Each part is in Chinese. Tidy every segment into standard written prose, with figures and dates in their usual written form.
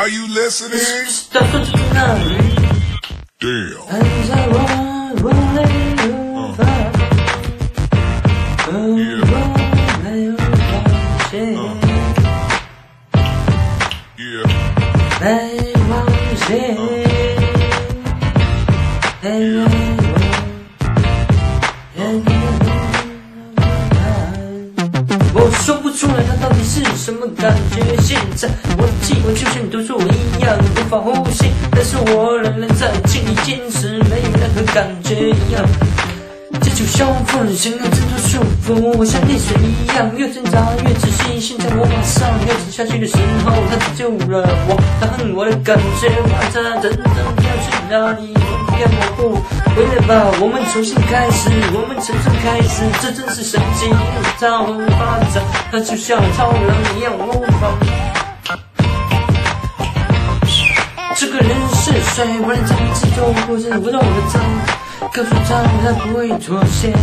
Are you listening? 打算在哪里 Damn. 还在我泪无法我没有发现 Yeah. 没忘记没我说不出来，它到底是什么感觉？现在我的气温就像毒素一样无法呼吸，但是我仍然在尽力坚持，没有任何感觉一样。这就修复了想要挣脱束缚，我像溺水一样，越挣扎越窒息。现在我马上要沉下去的时候，他拯救了我，他恨我的感觉，晚上真正要去哪里？不要模糊，回来吧，我们重新开始，我们重新开始，这真是神奇的超能发展，它就像超人一样模仿。这个人是谁？我连在其中不是不动的他。告诉他，他不会妥协。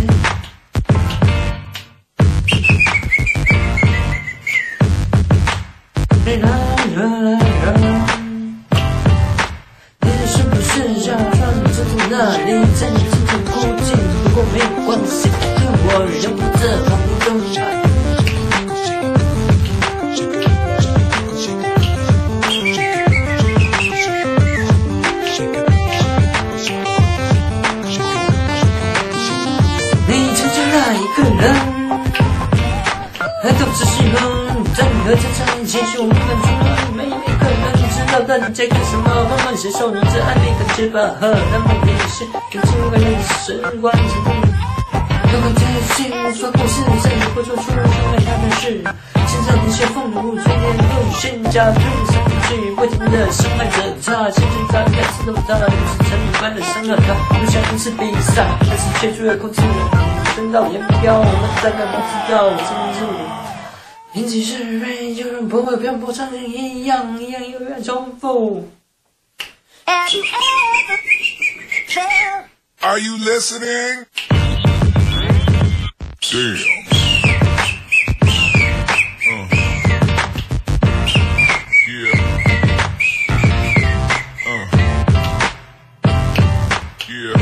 你是不是要让你站在那里，在你身上哭泣？不过没有关系，跟我忍不着红灯牌。还都是喜欢在你和他在一起，是我们除了每个人知道到底在干什么，慢慢接受你这暧昧的翅膀和那么也是有机会的时光程度。如果这些无法过世，再也不做出伤害他的事。现在那些风流嘴脸用仙家推上去，不停的伤害着他。现在他开始懂他，不是沉迷般的伤害他，不像一次比赛，但是却出了控制升到烟标，我们大概不知道真正引起是非，就像不会偏颇苍蝇一样永远重复。 Are you listening? Damn. Yeah. Yeah.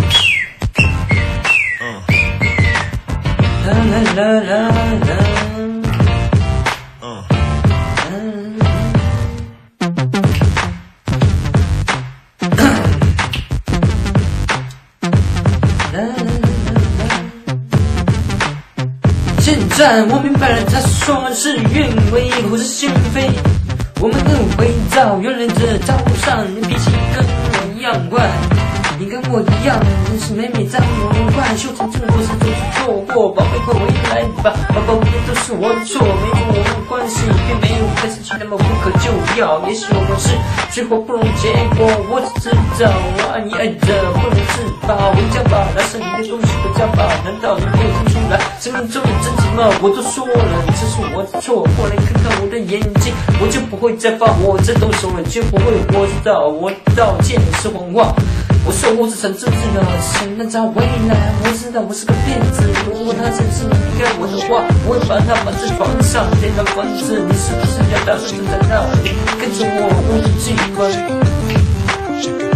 啦啦啦啦啦。现在我明白了，他说的是愿为或是心非。我们都回到原来的道路上，你脾气跟我一样坏，你跟我一样，但是每每在我怪修成正果是总是错过，宝贝快回来吧，宝贝都是我的错，没有我们的关系，并没有开始期那么不可救药。也许我们是水火不容结果，我只知道我爱你爱的不能自拔。回家吧，拿上你的东西回家吧，难道你没有听出来生命中的真情吗？我都说了，这是我的错，过来看看我的眼睛，我就不会再发火，再动手了就不会。我知道我道歉是谎话，我说我是很正直的，想让他回来。我知道我是个骗子，如果他真是离开我的话，我会把他绑在床上，点燃房子。你是不是要打算站在那里，跟着我无人机关？